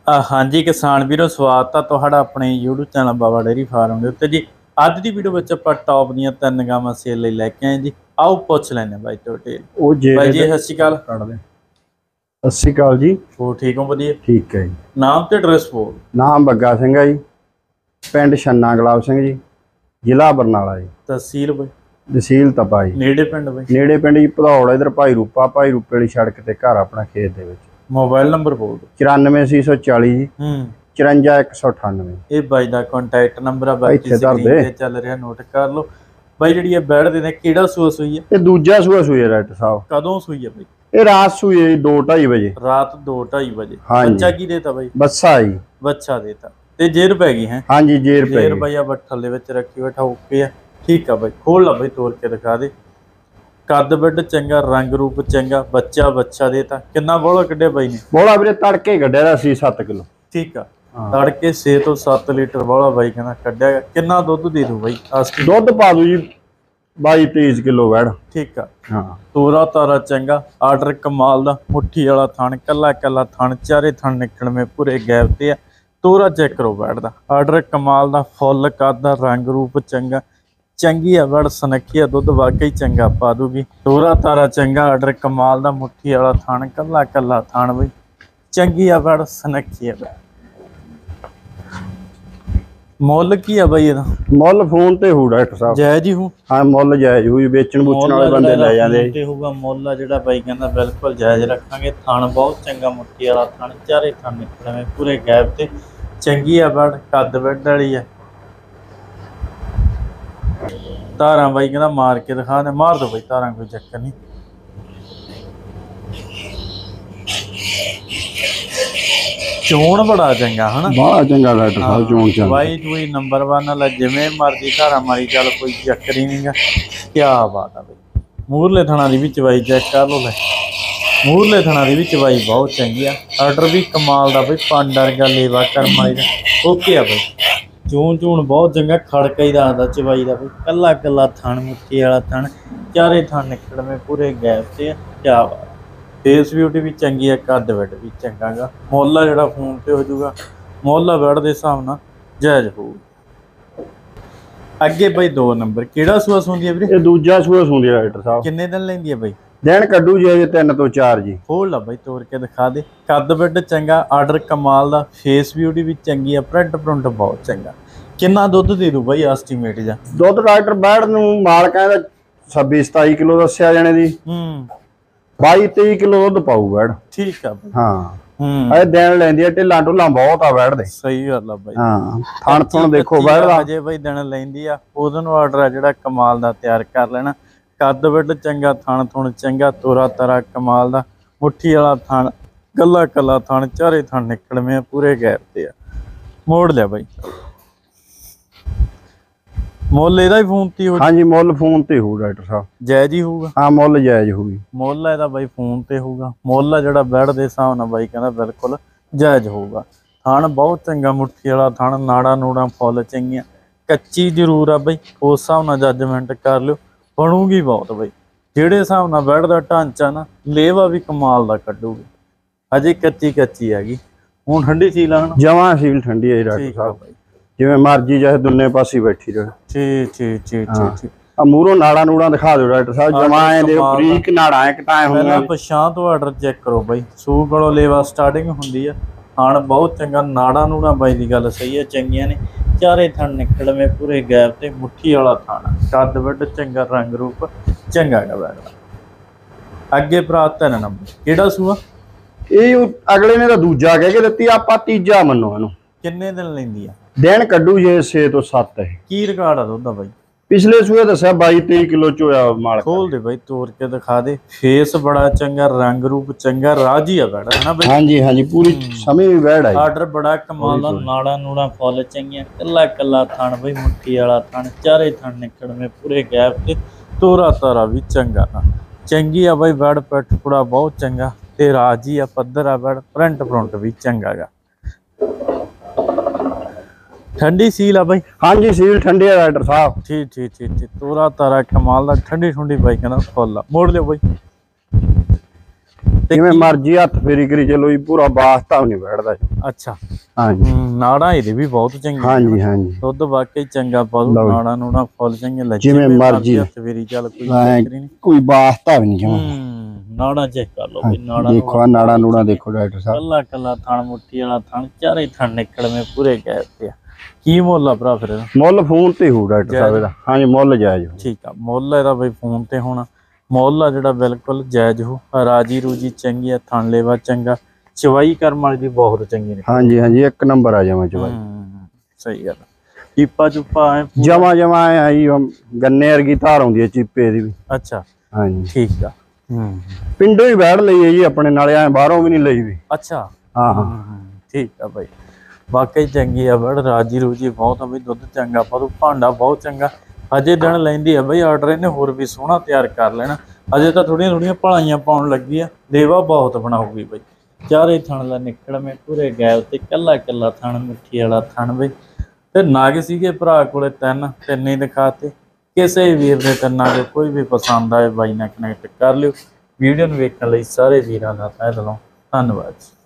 हाँ जी किसान वीरों स्वागत है तुहाडा अपने YouTube channel Baba dairy farm के उत्ते जी। अज की वीडियो विच आपां टॉप दीयां 3 गावां सेल लई लैके आए जी। आओ पुछ लैने बाई तो डिटेल। बाई जी सत श्री अकाल। सत श्री अकाल जी। हो ठीक हो? वधिया ठीक है जी। नाम ते एड्रैस बोल। नाम बग्गा सिंह है जी, पिंड छन्ना गुलाब सिंह जी, जिला बरनाला जी, तहसील बाई तहसील तपा जी, नेड़े पिंड बाई नेड़े पिंड जी भदौड़, इधर भाई रूपा वाली सड़क ते घर अपना खेत दे विच। मोबाइल नंबर बोल दो। 94 640 जी 54 198। ये बाई दा कांटैक्ट नंबर है, बाकी स्क्रीन ते चल रहा नोट कर लो। बाई जी ये बैठ देने केड़ा सूआ सूई है? ये दूजा सूआ सूई है डाक्टर साहब। कदों सूई है बाई? ये रात सूई है 2-2:30 बजे। रात 2-2:30 बजे। हाँ बच्चा की देता बाई? बच्चा जी। बच्चा देता ते जेर पै गई है? हाँ जी जेर पै गई। भैया बट्ठल दे विच रखी बैठा ओके है। ठीक है बाई खोल ला बाई तोड़ के दिखा दे। कद बिड चंगा, रंग रूप चंगा, बच्चा देता। कितना बोला कड्ढिया बाई ने? बोला वीरे तड़के कड्ढिया दा 6-7 किलो। ठीक है तड़के 6 तो 7 लीटर बोला बाई कहना कड्ढिया। कितना दुध दे दूं बाई? दुध पा दू जी 22-23 किलो वैड़। ठीक है हाँ तोरा तारा चंगा, आर्डर कमाल दा, मुट्ठी वाला थण, कला कला थण, चारे थण निकल में पूरे गैप ते है। तोरा चेक करो वैड़ दा, आर्डर कमाल दा, फुल कद दा, रंग रूप चंगा, चंगी है वैड़, सनखी है, दुध वाकई चंगा पा दूगी। तोरा तारा चंगा, आर्डर कमाल दा, मुट्ठी वाला थण, कला कला थण बई, चंगी है वैड़, सनखी है वैड़। मुल की है बई इहदा? मुल फोन ते हो डॉक्टर साहब। जायज ही हूं? हाँ मुल जायज हुई, बेचण बुचण वाले बंदे ले जांदे ते होगा। मुल जिहड़ा बाई कहंदा बिल्कुल जायज रखांगे। थण बहुत चंगा, मुट्ठी वाला थण, चारे थण निकलवे पूरे गैप ते, चंगी है वैड़, कद बिड वाली है। धारां बाई कहंदा मार के दिखा दे। मार दो बाई धारां, कोई चक्कर नहीं। चोण बड़ा चंगा है ना? बड़ा चंगा डॉक्टर साहब चोण चंगा। दवाई दुई नंबर 1 वाला, जिवें मर्जी धारा मारी चल, कोई चक्कर ही नहीं गा। क्या बात है भाई। मूरले थणा दी भी चवाई चेक कर लो। ले मूरले थणा दी भी चवाई बहुत चंगी है। आर्डर भी कमाल दा भाई, पांडा वर्गा लेवा करम वाली दा ओके है भाई। चून चून बहुत चंगा, खड़का ही दसदा चवाई दा भाई, कला कला थण, मुट्ठी वाला थण, चारे थण निकल में पूरे गैप से। क्या बात। फेस ब्यूटी भी चंगी है, कद बिड भी चंगा गा। मुल जिहड़ा फोन ते हो जाऊगा, मुल बिड दे हिसाब नाल जायज होਊ। अगे बई 2 नंबर किहड़ा सूआ सूंदी है वीरे? ये दूजा सूआ सूंदी है डॉक्टर साहब। किन्ने दिन लैंदी है बई? दिन कड्डू जी 3 तो 4 जी। खोल ला बई तोड़ के दिखा दे। कद बिड चंगा, आर्डर कमाल दा, फेस ब्यूटी भी चंगी है, प्रिंट प्रुंट बहुत चंगा। किन्ना दुध दे दू बई एस्टीमेट जा? दुध डॉक्टर बैड़ नूं माल कहंदा 26-27 किलो दस्सिया जाने दी। 22-23 किलो दुध पाऊ बैड़। ठीक है हाँ अरे दिन लैंदी है, ढिल्लां ढुल्लां बहुत आ बैड़ दे। सही गल है बई। हाँ थण थण देखो बैड़ दा अजे बई दिन लैंदी आ, ओदे नूं आर्डर आ जिहड़ा कमाल दा तैयार कर लेना। कद बिड चंगा, थण थुण चंगा, तोरा तारा कमाल दा, मुट्ठी वाला थण, कला कला थण, चारे थण निकलवे पूरे गैप ते आ। मोड़ लिया बई। मुल ਇਹਦਾ ਹੀ ਫੋਨ ਤੇ ਹੋ? हाँ जी मुल फोन ते हो डॉक्टर साहब। जायज ही होगा? हाँ मुल जायज होगी। मुल ਇਹਦਾ ਬਾਈ ਫੋਨ ਤੇ ਹੋਊਗਾ। ਮੁੱਲ ਆ ਜਿਹੜਾ ਬੈਡ ਦੇ ਹਿਸਾਬ ਨਾਲ ਬਾਈ ਕਹਿੰਦਾ ਬਿਲਕੁਲ ਜਾਇਜ਼ ਹੋਊਗਾ। ਥਣ ਬਹੁਤ ਚੰਗਾ, ਮੁੱਠੀ ਵਾਲਾ ਥਣ, ਨਾੜਾ ਨੂੜਾ ਫੁੱਲ ਚੰਗੀਆਂ, ਕੱਚੀ ਜ਼ਰੂਰ ਆ ਬਾਈ, ਉਸ ਹਿਸਾਬ ਨਾਲ ਜੱਜਮੈਂਟ ਕਰ ਲਿਓ, ਬਣੂਗੀ ਬਹੁਤ ਬਾਈ। ਜਿਹੜੇ ਹਿਸਾਬ ਨਾਲ ਬੈਡ ਦਾ ਢਾਂਚਾ ਨਾ, ਲੇਵਾ ਵੀ ਕਮਾਲ ਦਾ ਕੱਢੂਗੀ। ਅਜੇ ਕੱਚੀ ਹੈਗੀ, ਹੁਣ ਠੰਡੀ ਸੀਲ ਆ। ਜਮਾਂ ਸੀਲ ਠੰਡੀ ਹੈ ਡਾਕਟਰ ਸਾਹਿਬ, जिवें मर्जी चाहे दुन्ने पासे बैठी रहे। ठीक मूरों नाड़ा नूड़ा दिखा दो डॉक्टर साहब। जमाए दे बरीक नाड़ा है कटाए होंगे। पछां तो आर्डर चेक करो भाई, सू कोलों लेवा स्टार्टिंग हुंदी है। थण बहुत चंगा, नाड़ा नूड़ा बाई दी गल सही है, चंगियां ने, चारे थण निकलवे पूरे गैप ते, मुट्ठी वाला थण, कद बिड चंगा, रंग रूप चंगा गा बैठदा। अगे भरा 3 नंबर किहड़ा सूआ? ये अगले ने तां दूजा कह के दित्ती, आपां तीजा मन्नो इहनूं। किन्ने दिन लैंदी आ? दिन कड्डू जे 6 तो 7 है। की रिकॉर्ड है दुध दा बाई? पिछले सूए दस्या 22-23 किलो चोया माल। खोल दे बाई तोड़ के दिखा दे। फेस बड़ा चंगा, रंग रूप चंगा, राजी है बैड़ है ना बाई? हाँ जी पूरी समय भी बैड़ है। आर्डर बड़ा कमाल दा, नाड़ा नूड़ा फुल चंगियां, कला कला थण बाई, मुट्ठी वाला थण, चारे थण निकलवे पूरे गैप ते, तोरा तारा भी चंगा, चंगी आ बाई बैड़, पिठ पुड़ा बहुत चंगा ते राजी आ, पद्धर आ बैड़, प्रिंट प्रुंट भी चंगा गा। ठंडी सील है भाई? हाँ जी सील ठंडी है डॉक्टर साहब। ठीक तोरा तारा कमाल दा, ठंडी ठुंडी बाई कहना फुल। मोड़ लियो भाई। ਜਿਵੇਂ ਮਰਜੀ ਹੱਥ ਫੇਰੀ ਕਰੀ ਚਲੋ ਜੀ, ਪੂਰਾ ਵਾਸਤਾ ਨਹੀਂ ਬੈਠਦਾ। ਅੱਛਾ ਹਾਂਜੀ ਨਾੜਾਂ ਇਹਦੇ ਵੀ ਬਹੁਤ ਚੰਗੀਆਂ। ਹਾਂਜੀ ਹਾਂਜੀ ਦੁੱਧ ਵਾਕਈ ਚੰਗਾ ਪਾਉ, ਨਾੜਾਂ ਨੂੜਾਂ ਫੁੱਲ ਚੰਗੇ ਲੱਗੇ, ਜਿਵੇਂ ਮਰਜੀ ਹੱਥ ਫੇਰੀ ਚੱਲ ਕੋਈ ਚੱਕਰ ਨਹੀਂ, ਕੋਈ ਵਾਸਤਾ ਵੀ ਨਹੀਂ ਜਮਾ। ਨਾੜਾਂ ਚੈੱਕ ਕਰ ਲਓ ਵੀ, ਨਾੜਾਂ ਦੇਖੋ ਨਾੜਾਂ ਨੂੜਾਂ ਦੇਖੋ ਡਾਕਟਰ ਸਾਹਿਬ, ਕੱਲਾ ਕੱਲਾ ਥਣ, ਮੁੱਠੀ ਵਾਲਾ ਥਣ, ਚਾਰੇ ਥਣ ਨਿਕਲਵੇਂ ਪੂਰੇ ਗਏ ਤੇ। ਕੀ ਮੁੱਲ ਆ ਭਰਾ ਫਿਰ ਇਹਦਾ? ਮੁੱਲ ਫੋਨ ਤੇ ਹੋ ਡਾਕਟਰ ਸਾਹਿਬ ਇਹਦਾ। ਹਾਂਜੀ ਮੁੱਲ ਜਾਇਜ਼। ਠੀਕ ਆ, ਮੁੱਲ ਇਹਦਾ ਬਈ ਫੋਨ ਤੇ ਹੋਣਾ। ਮੁੱਲ ਆ ਜਿਹੜਾ ਬਿਲਕੁਲ ਜਾਇਜ਼ ਹੋ। ਰਾਜੀ ਰੂਜੀ ਚੰਗੀ ਆ, ਥਣ ਲੇਵਾ ਚੰਗਾ, ਚਵਾਈ ਕਰਮ ਵਾਲੀ ਦੀ ਬਹੁਤ ਚੰਗੀ ਨੇ। ਹਾਂਜੀ ਹਾਂਜੀ ਇੱਕ ਨੰਬਰ ਆ ਜਾਵਾਂ ਚਵਾਈ। ਸਹੀ ਗੱਲ। ਚੀਪਾ ਚੁੱਪਾ ਜਮਾ ਜਮਾ ਆਈ ਗੰਨੇ ਵਰਗੀ ਧਾਰ ਆਉਂਦੀ ਹੈ ਚੀਪੇ ਦੀ ਵੀ। ਅੱਛਾ ਹਾਂਜੀ ਠੀਕ ਆ। ਪਿੰਡੋਂ ਹੀ ਬੈਠ ਲਈ ਹੈ ਜੀ ਆਪਣੇ, ਨਾਲੇ ਐ ਬਾਹਰੋਂ ਵੀ ਨਹੀਂ ਲਈ ਵੀ। ਅੱਛਾ ਹਾਂ ਹਾਂ ਠੀਕ ਆ ਬਾਈ, ਵਾਕਈ ਚੰਗੀ ਆ ਬੜ, ਰਾਜੀ ਰੂਜੀ ਬਹੁਤ ਆ ਬਈ, ਦੁੱਧ ਚੰਗਾ ਪਾਉ, ਭਾਂਡਾ ਬਹੁਤ ਚੰਗਾ। ਅਜੇ ਦਿਨ ਲੈਂਦੀ ਆ ਬਈ, ਆਰਡਰ ਇਹਨੇ ਹੋਰ ਵੀ ਸੋਹਣਾ ਤਿਆਰ ਕਰ ਲੈਣਾ। ਅਜੇ ਤਾਂ ਥੋੜੀਆਂ ਥੋੜੀਆਂ ਭਲਾਈਆਂ ਪਾਉਣ ਲੱਗੀ ਆ, ਲੇਵਾ ਬਹੁਤ ਬਣਾਉਗੀ ਬਈ। ਚਾਰੇ ਥਣ ਦਾ ਨਿਕਲਵੇਂ ਪੂਰੇ ਗਏ ਤੇ, ਕੱਲਾ ਕੱਲਾ ਥਣ, ਮਿੱਠੀ ਵਾਲਾ ਥਣ ਬਈ। ਤੇ ਨਾਗ ਸੀਗੇ ਭਰਾ ਕੋਲੇ ਤਿੰਨ ਹੀ ਦਿਖਾਤੇ। ਕਿਸੇ ਵੀਰ ਦੇ ਤਿੰਨਾਂ ਚੋਂ ਕੋਈ ਵੀ ਪਸੰਦ ਆਏ ਬਾਈ ਨਾਲ ਕਨੈਕਟ ਕਰ ਲਿਓ। ਵੀਡੀਓ ਨੂੰ ਵੇਖਣ ਲਈ ਸਾਰੇ ਵੀਰਾਂ ਦਾ ਤਹਿ ਦਿਲੋਂ ਧੰਨਵਾਦ।